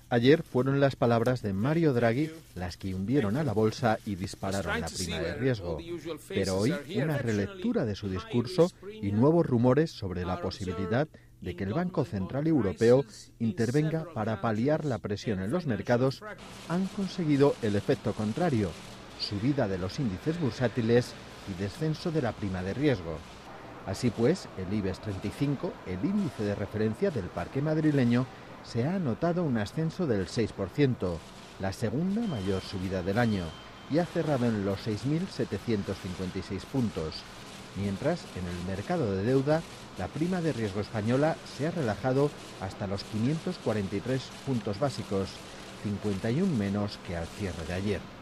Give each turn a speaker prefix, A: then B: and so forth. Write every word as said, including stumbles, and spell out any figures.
A: Ayer fueron las palabras de Mario Draghi las que hundieron a la bolsa y dispararon la prima de riesgo. Pero hoy, una relectura de su discurso y nuevos rumores sobre la posibilidad de que el Banco Central Europeo intervenga para paliar la presión en los mercados han conseguido el efecto contrario: subida de los índices bursátiles y descenso de la prima de riesgo. Así pues, el IBEX treinta y cinco, el índice de referencia del parque madrileño, se ha anotado un ascenso del seis por ciento, la segunda mayor subida del año, y ha cerrado en los seis mil setecientos cincuenta y seis puntos. Mientras, en el mercado de deuda, la prima de riesgo española se ha relajado hasta los quinientos cuarenta y tres puntos básicos, cincuenta y uno menos que al cierre de ayer.